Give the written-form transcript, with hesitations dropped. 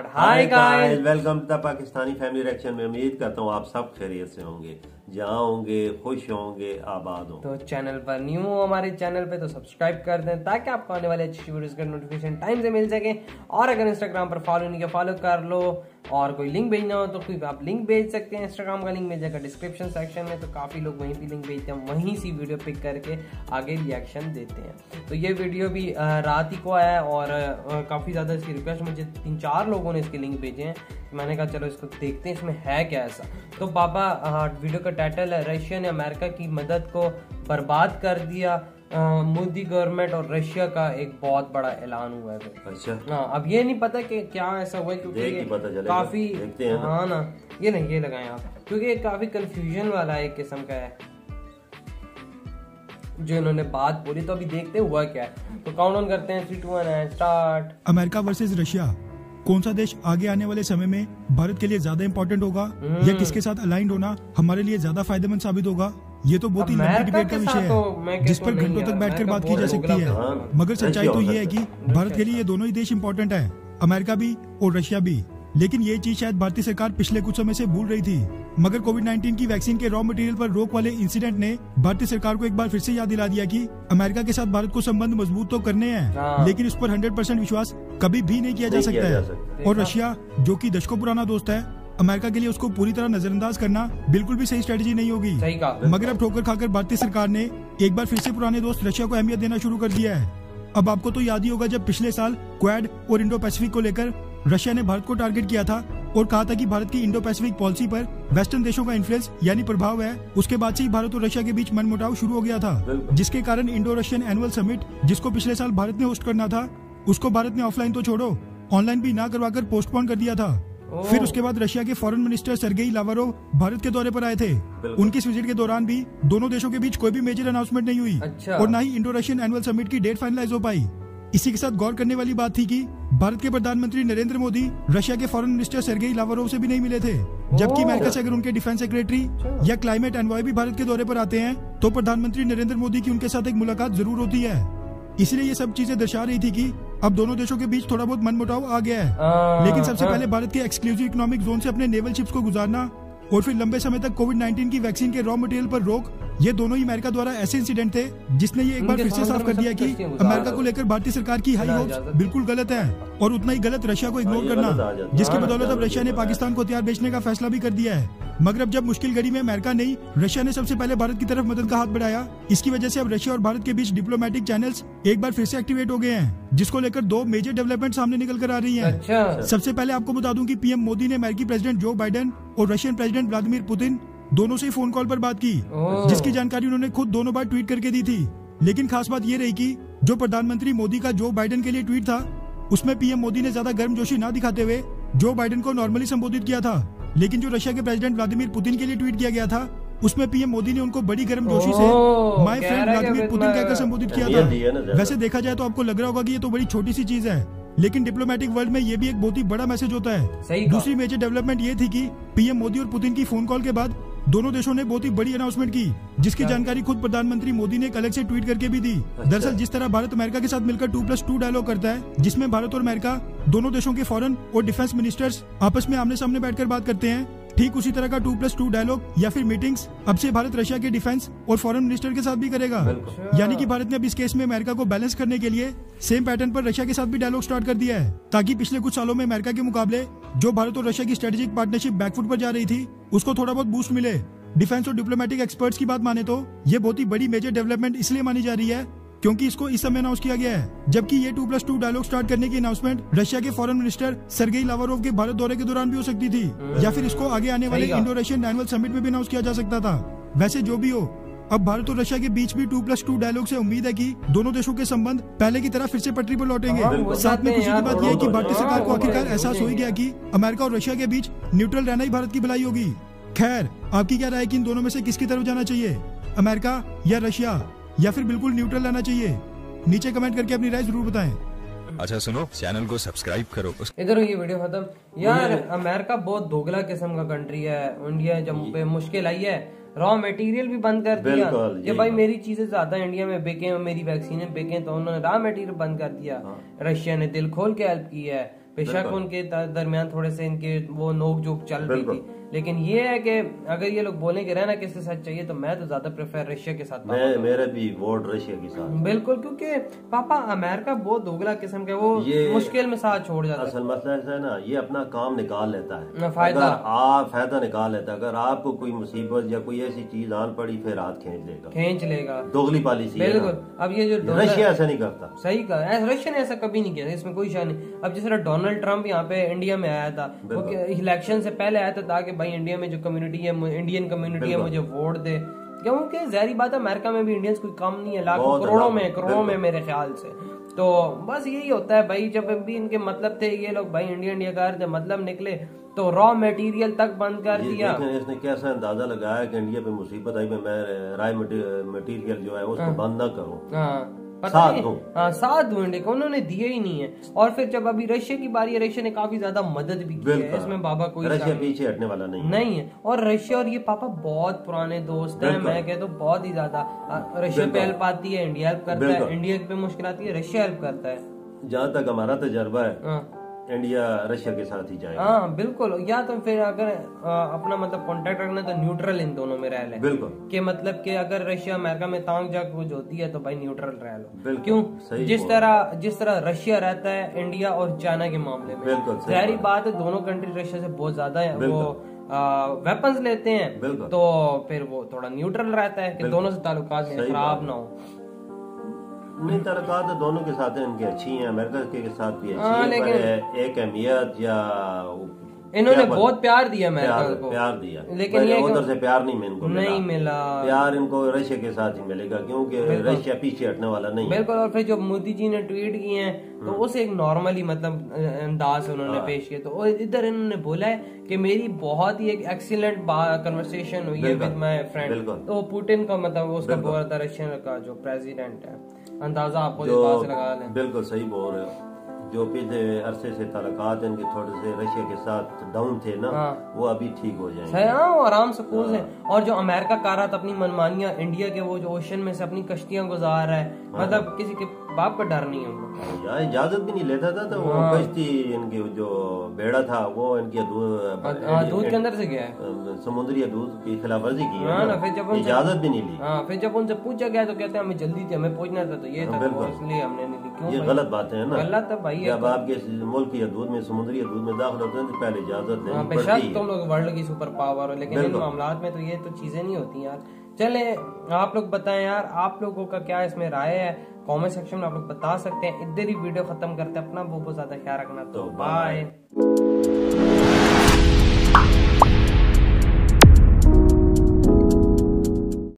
Hi guys, welcome to the Pakistani family reaction में। उम्मीद करता हूँ आप सब खैरियत से होंगे, जहाँ होंगे खुश होंगे, आबाद होंगे। तो चैनल पर न्यू हो हमारे चैनल पे तो सब्सक्राइब कर दें ताकि आपको आने वाले अच्छी वीडियोस का नोटिफिकेशन टाइम से मिल सके। और अगर इंस्टाग्राम पर फॉलो नहीं किया फॉलो कर लो, और कोई लिंक भेजना हो तो कोई आप लिंक भेज सकते हैं। इंस्टाग्राम का लिंक मिल जाएगा डिस्क्रिप्शन सेक्शन में, तो काफ़ी लोग वहीं भी लिंक भेजते हैं, वहीं से वीडियो पिक करके आगे रिएक्शन देते हैं। तो ये वीडियो भी रात ही को आया है और काफ़ी ज़्यादा इसकी रिक्वेस्ट, मुझे 3-4 लोगों ने इसके लिंक भेजे हैं। मैंने कहा चलो इसको देखते हैं इसमें है क्या ऐसा। तो पापा वीडियो का टाइटल है रशिया ने अमेरिका की मदद को बर्बाद कर दिया, मोदी गवर्नमेंट और रशिया का एक बहुत बड़ा ऐलान हुआ है। अच्छा, हाँ, अब ये नहीं पता कि क्या ऐसा हुआ है, क्योंकि ये काफी हाँ ना, ये नहीं ये लगाएं आप, क्योंकि ये काफी कंफ्यूजन वाला एक किस्म का है जो इन्होंने बात बोली। तो अभी देखते हुआ क्या है। तो काउंट ऑन करते हैं 3, 2, 1 स्टार्ट। अमेरिका वर्सेस रशिया, कौन सा देश आगे आने वाले समय में भारत के लिए ज्यादा इम्पोर्टेंट होगा या किसके साथ अलाइंड होना हमारे लिए ज्यादा फायदेमंद साबित होगा? ये तो बहुत ही लंबी डिबेट का विषय है जिस पर घंटों तक बैठकर बात की जा सकती है। मगर सच्चाई तो ये है कि भारत के लिए ये दोनों ही देश इम्पोर्टेंट है, अमेरिका भी और रशिया भी। लेकिन ये चीज शायद भारतीय सरकार पिछले कुछ समय से भूल रही थी। मगर कोविड-19 की वैक्सीन के रॉ मटेरियल पर रोक वाले इंसिडेंट ने भारतीय सरकार को एक बार फिर से याद दिला दिया कि अमेरिका के साथ भारत को संबंध मजबूत तो करने हैं, लेकिन उस पर 100% विश्वास कभी भी नहीं किया जा सकता है। और रशिया, जो कि दशकों पुराना दोस्त है, अमेरिका के लिए उसको पूरी तरह नजरअंदाज करना बिल्कुल भी सही स्ट्रेटेजी नहीं होगी। मगर अब ठोकर खाकर भारतीय सरकार ने एक बार फिर से पुराने दोस्त रशिया को अहमियत देना शुरू कर दिया है। अब आपको तो याद ही होगा जब पिछले साल क्वाड और इंडो पैसिफिक को लेकर रशिया ने भारत को टारगेट किया था और कहा था कि भारत की इंडो पैसिफिक पॉलिसी पर वेस्टर्न देशों का इन्फ्लुएंस यानी प्रभाव है। उसके बाद से ही भारत और रशिया के बीच मनमुटाव शुरू हो गया था, जिसके कारण इंडो रशियन एनुअल समिट, जिसको पिछले साल भारत ने होस्ट करना था, उसको भारत ने ऑफलाइन तो छोड़ो ऑनलाइन भी ना करवाकर पोस्टपोन कर दिया था। फिर उसके बाद रशिया के foreign minister Sergey Lavrov Bharat के दौरे पर आए थे। उनकी इस विजिट के दौरान भी दोनों देशों के बीच कोई भी मेजर अनाउंसमेंट नहीं हुई। और न ही इंडो रशियन एनुअल समिट की डेट फाइनलाइज हो पाई। इसी के साथ गौर करने वाली बात थी कि भारत के प्रधानमंत्री नरेंद्र मोदी रशिया के फॉरेन मिनिस्टर सर्गेई लावरोव से भी नहीं मिले थे, जबकि अमेरिका से अगर उनके डिफेंस सेक्रेटरी या क्लाइमेट एनवॉय भी भारत के दौरे पर आते हैं तो प्रधानमंत्री नरेंद्र मोदी की उनके साथ एक मुलाकात जरूर होती है। इसलिए ये सब चीजें दर्शा रही थी कि अब दोनों देशों के बीच थोड़ा बहुत मनमुटाव आ गया है। लेकिन सबसे पहले भारत के एक्सक्लूसिव इकोनॉमिक जोन से अपने नेवल शिप्स को गुजारना और फिर लंबे समय तक कोविड-19 की वैक्सीन के रॉ मटेरियल पर रोक, ये दोनों ही अमेरिका द्वारा ऐसे इंसिडेंट थे जिसने ये एक बार फिर से साफ कर दिया कि अमेरिका को लेकर भारतीय सरकार की हाई होप्स बिल्कुल गलत है। और उतना ही गलत रशिया को इग्नोर करना, जिसकी बदौलत अब रशिया ने पाकिस्तान को हथियार बेचने का फैसला भी कर दिया है। मगर अब जब मुश्किल घड़ी में अमेरिका नहीं रशिया ने सबसे पहले भारत की तरफ मदद का हाथ बढ़ाया, इसकी वजह से अब रशिया और भारत के बीच डिप्लोमेटिक चैनल्स एक बार फिर से एक्टिवेट हो गए हैं, जिसको लेकर 2 मेजर डेवलपमेंट सामने निकल कर आ रही हैं। अच्छा। सबसे पहले आपको बता दूं कि पीएम मोदी ने अमेरिकी प्रेसिडेंट जो बाइडेन और रशियन प्रेसिडेंट व्लादिमीर पुतिन दोनों से फोन कॉल पर बात की, जिसकी जानकारी उन्होंने खुद दोनों बार ट्वीट करके दी थी। लेकिन खास बात ये रही कि जो प्रधानमंत्री मोदी का जो बाइडेन के लिए ट्वीट था, उसमें पीएम मोदी ने ज्यादा गर्मजोशी ना दिखाते हुए जो बाइडेन को नॉर्मली संबोधित किया था। लेकिन जो रशिया के प्रेसिडेंट व्लादिमीर पुतिन के लिए ट्वीट किया गया था, उसमें पीएम मोदी ने उनको बड़ी गर्मजोशी से माय फ्रेंड व्लादिमीर पुतिन कहकर संबोधित किया था। वैसे देखा जाए तो आपको लग रहा होगा कि ये तो बड़ी छोटी सी चीज है, लेकिन डिप्लोमेटिक वर्ल्ड में ये भी एक बहुत ही बड़ा मैसेज होता है। दूसरी मेजर डेवलपमेंट ये थी कि पीएम मोदी और पुतिन की फोन कॉल के बाद दोनों देशों ने बहुत ही बड़ी अनाउंसमेंट की, जिसकी जानकारी खुद प्रधानमंत्री मोदी ने एक अलग से ट्वीट करके भी दी। दरअसल जिस तरह भारत अमेरिका के साथ मिलकर 2+2 डायलॉग करता है, जिसमें भारत और अमेरिका दोनों देशों के फॉरेन और डिफेंस मिनिस्टर्स आपस में आमने सामने बैठकर बात करते हैं, ठीक उसी तरह का 2+2 डायलॉग या फिर मीटिंग्स अब से भारत रशिया के डिफेंस और फॉरेन मिनिस्टर के साथ भी करेगा। यानी कि भारत ने अब इस केस में अमेरिका को बैलेंस करने के लिए सेम पैटर्न पर रशिया के साथ भी डायलॉग स्टार्ट कर दिया है, ताकि पिछले कुछ सालों में अमेरिका के मुकाबले जो भारत और रशिया की स्ट्रेटेजिक पार्टनरशिप बैकफुट पर जा रही थी, उसको थोड़ा बहुत बूस्ट मिले। डिफेंस और डिप्लोमेटिक एक्सपर्ट्स की बात माने तो ये बहुत ही बड़ी मेजर डेवलपमेंट इसलिए मानी जा रही है क्योंकि इसको इस समय अनाउंस किया गया है, जबकि ये 2+2 डायलॉग स्टार्ट करने की अनाउंसमेंट रशिया के फॉरेन मिनिस्टर सर्गेई लावरोव के भारत दौरे के दौरान भी हो सकती थी, या फिर इसको आगे आने वाले इंडो रशियन एनुअल समिट में भी अनाउंस किया जा सकता था। वैसे जो भी हो, अब भारत और रशिया के बीच भी 2+2 डायलॉग से उम्मीद है कि दोनों देशों के संबंध पहले की तरह फिर से पटरी पर लौटेंगे। साथ में खुशी की बात यह है कि भारतीय सरकार को आखिरकार एहसास हो गया कि अमेरिका और रशिया के बीच न्यूट्रल रहना ही भारत की भलाई होगी। खैर, आपकी क्या राय है कि इन दोनों में से किसकी तरफ जाना चाहिए, अमेरिका या रशिया, या फिर बिल्कुल न्यूट्रल रहना चाहिए? नीचे कमेंट करके अपनी राय जरूर बताएं। अच्छा सुनो, चैनल को सब्सक्राइब करो। इधर ये वीडियो खत्म। यार अमेरिका बहुत दोगला किस्म का कंट्री है। इंडिया जब पे मुश्किल आई है रॉ मटेरियल भी बंद कर दिया कि भाई मेरी चीजें ज्यादा इंडिया में बिके, मेरी वैक्सीनें बिके, तो उन्होंने रॉ मटेरियल बंद कर दिया। रशिया ने दिल खोल के हेल्प की है। बेशक उनके दरमियान थोड़े से इनके वो नोक जोक चल रही थी, लेकिन ये है कि अगर ये लोग बोले कि रहना किसके साथ चाहिए तो मैं तो ज्यादा प्रेफर रशिया के साथ। मेरा भी वोट रशिया के साथ। बिल्कुल, क्योंकि पापा अमेरिका बहुत दोगला किस्म का, वो मुश्किल में साथ छोड़ जाता है। असल मसला ऐसा है ना, ये अपना काम निकाल लेता है, फायदा आप फायदा निकाल लेता है। अगर आपको कोई मुसीबत या कोई ऐसी चीज आन पड़ी फिर हाथ खींच लेगा, दोगली पॉलिसी। बिल्कुल। अब ये जो रशिया ऐसा नहीं करता, सही कहा, रशिया ने ऐसा कभी नहीं किया, इसमें कोई शक नहीं। अब जिस तरह डोनाल्ड ट्रंप यहाँ पे इंडिया में आया था, वो इलेक्शन से पहले आया था ताकि भाई इंडिया में जो कम्युनिटी है, इंडियन कम्युनिटी है, मुझे वोट दे, क्योंकि जाहिर बात है अमेरिका में भी इंडियंस कोई कम नहीं है, लाखों करोड़ों में मेरे ख्याल से। तो बस यही होता है भाई, जब भी इनके मतलब थे ये लोग भाई इंडिया कर, जब मतलब निकले तो रॉ मटेरियल तक बंद कर दिया। इसने कैसा अंदाजा लगाया कि इंडिया पे मुसीबत आई, मैं रॉ मटेरियल जो है उसको बंद ना करूं, साथ दूं इंडिया को, उन्होंने दिए ही नहीं है। और फिर जब अभी रशिया की बारी है, रशिया ने काफी ज्यादा मदद भी की है, इसमें बाबा कोई रशिया पीछे हटने वाला नहीं है। और रशिया और ये पापा बहुत पुराने दोस्त हैं, मैं कहता हूँ बहुत ही ज्यादा। रशिया पे हेल्प आती है, इंडिया हेल्प करता है, इंडिया पे मुश्किल आती है, रशिया हेल्प करता है। जहाँ तक हमारा तजर्बा है इंडिया रशिया के साथ ही जाएगा। हाँ बिल्कुल, या तो फिर अगर अपना मतलब कांटेक्ट रखना तो न्यूट्रल इन दोनों में रह ले। बिल्कुल, कि मतलब कि अगर रशिया अमेरिका में तांग जाग कुछ होती है तो भाई न्यूट्रल रह लो। क्यों? जिस तरह रशिया रहता है इंडिया और चाइना के मामले में, जाहिर बात है दोनों कंट्री रशिया से बहुत ज्यादा है, वो वेपन्स लेते हैं, तो फिर वो थोड़ा न्यूट्रल रहता है कि दोनों से ताल्लुकात खराब ना हो। नहीं, ताल्लुकात तो दोनों के साथ इनके अच्छी हैं, अमेरिका के साथ भी अच्छी है, एक अहमियत या इन्होंने बहुत प्यार दिया अमेरिका को, प्यार दिया, लेकिन ये उधर से प्यार नहीं इनको नहीं मिला। प्यार इनको रशिया के साथ ही मिलेगा, क्योंकि रशिया पीछे हटने वाला नहीं। बिल्कुल। और फिर जो मोदी जी ने ट्वीट किए हैं तो उसे एक नॉर्मली मतलब अंदाज से उन्होंने पेश किया, तो इधर इन्होंने बोला है कि मेरी बहुत ही एक एक्सीलेंट कन्वर्सेशन हुई है विद माय फ्रेंड। तो पुतिन का मतलब उसका बोल रहा था, रशिया का जो प्रेसिडेंट है, अंदाजा आपको इस बात से लगा लें। बिल्कुल सही बोल रहे हो। जो पिछले अरसे से ताल्लुकात इनके थोड़े से रशिया के साथ डाउन थे ना, वो अभी ठीक हो जाएंगे। हाँ, आराम से कूल से। और जो अमेरिका कर रहा था अपनी मनमानियां, इंडिया के वो जो ओशन में से अपनी कश्तियां गुजार रहा है, मतलब किसी के बाप का डर नहीं है उनको। यार इजाजत भी नहीं लेता था, तो वो कश्ती इनकी जो बेड़ा था वो इनकी दूध के अंदर से गया है, समुद्री दूध की खिलाफ वर्जी की है ना, फिर जब इजाजत भी नहीं ली। फिर जब उनसे पूछा गया तो कहते हैं हमें जल्दी थी, हमें पहुंचना था, तो ये था इसलिए हमने नहीं ली। क्यों? ये गलत बात है ना, गलत है भाई। जब आपके मुल्क की हदूद में समुद्री हदूद में दाखिल होते हैं तो पहले इजाजत लेनी पड़ती है। तुम लोग वर्ल्ड की सुपर पावर हो, लेकिन इन मामलात में तो ये तो चीजें नहीं होती यार। चले आप लोग बताएं यार, आप लोगों का क्या इसमें राय है, कमेंट सेक्शन में आप लोग बता सकते हैं। इधर ही वीडियो खत्म करते हैं, अपना बहुत ज्यादा ख्याल रखना, तो बाय।